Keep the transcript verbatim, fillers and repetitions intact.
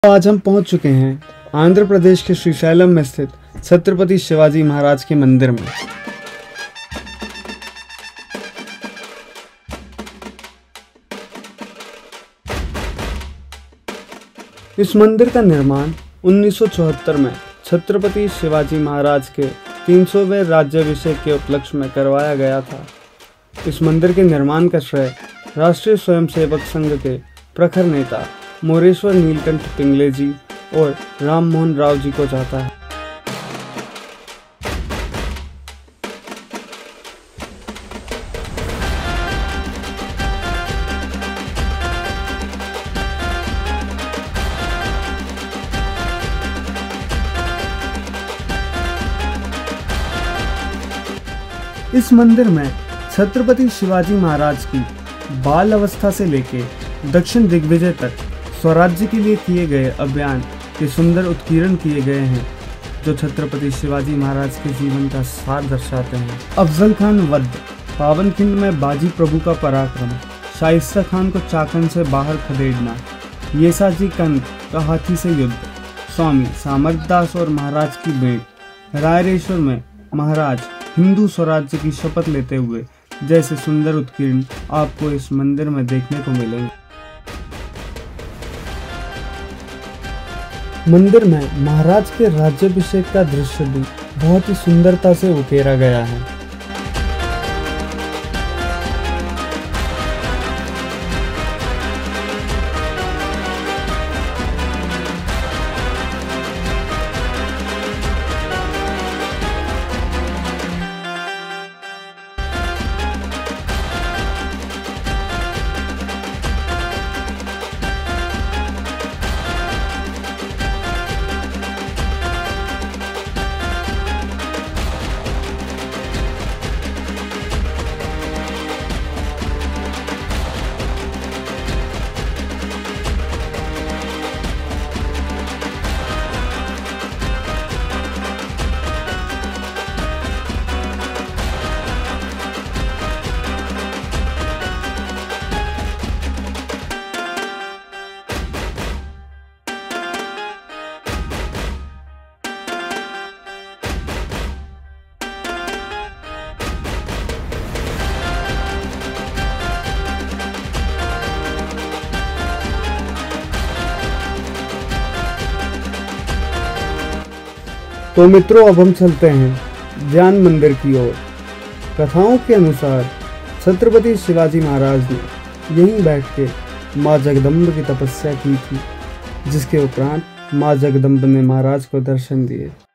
आज हम पहुंच चुके हैं आंध्र प्रदेश के श्रीशैलम में स्थित छत्रपति शिवाजी महाराज के मंदिर में। इस मंदिर का निर्माण उन्नीस सौ चौहत्तर में छत्रपति शिवाजी महाराज के तीन सौवें राज्याभिषेक के उपलक्ष्य में करवाया गया था। इस मंदिर के निर्माण का श्रेय राष्ट्रीय स्वयंसेवक संघ के प्रखर नेता मोरेश्वर नीलकंठ पिंगले जी और राम मोहन राव जी को जाता है। इस मंदिर में छत्रपति शिवाजी महाराज की बाल अवस्था से लेकर दक्षिण दिग्विजय तक स्वराज्य के लिए किए गए अभियान के सुंदर उत्कीर्ण किए गए हैं, जो छत्रपति शिवाजी महाराज के जीवन का सार दर्शाते हैं। अफजल खान वध, पावनखिंड में बाजी प्रभु का पराक्रम, शाइस्ता खान को चाकन से बाहर खदेड़ना, येसाजी कंद का हाथी से युद्ध, स्वामी सामर्थदास और महाराज की भेंट, रायरेश्वर में महाराज हिंदू स्वराज्य की शपथ लेते हुए जैसे सुंदर उत्कीर्ण आपको इस मंदिर में देखने को मिलेंगे। मंदिर में महाराज के राज्याभिषेक का दृश्य भी बहुत ही सुंदरता से उकेरा गया है। तो मित्रों, अब हम चलते हैं ज्ञान मंदिर की ओर। कथाओं के अनुसार छत्रपति शिवाजी महाराज ने यहीं बैठ के माँ जगदम्ब की तपस्या की थी, जिसके उपरांत माँ जगदम्ब ने महाराज को दर्शन दिए।